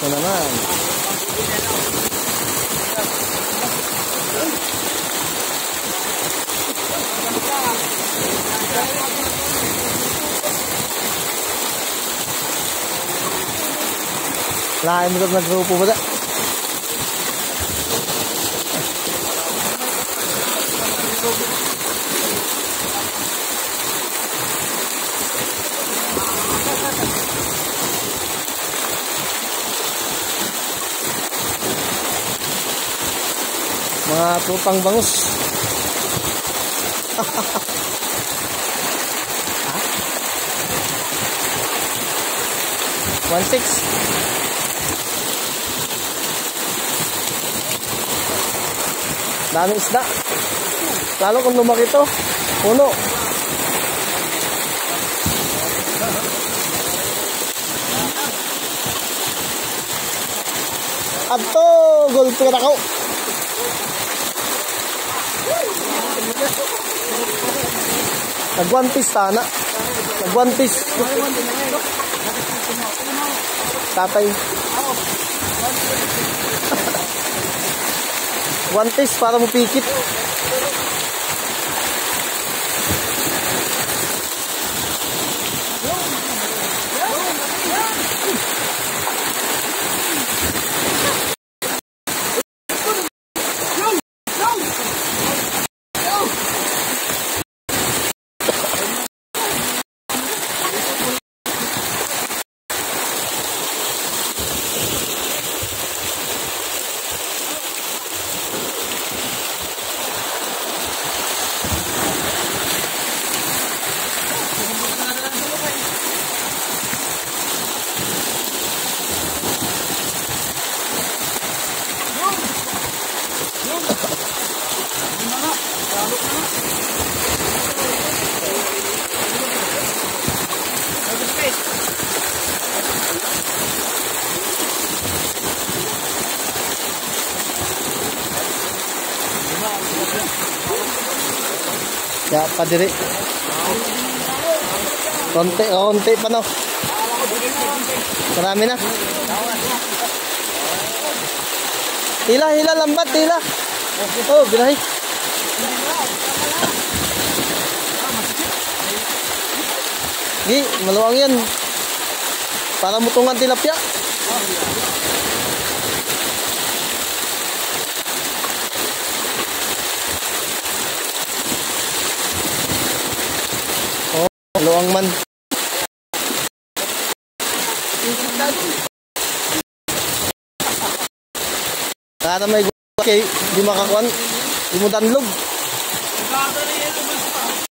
Ito naman. Lain mo ito nagrupo ba da? Mga tupang bangus. Ha? 1.6. Daming isda. Lalo kung lumaki ito. Puno. Ato, gulpi na ako. Nag-one piece tana. Nag-one piece. Tatay. One piece para mo pikit. Ya, padiri. Konti pa no. Marami na. Hila, lambat, hila. Oh, birahi. Gi, maluwang yan. Para mutungan tilapia. Oh, maluwang man. Para may gulay, di makakuan, di mo danlog.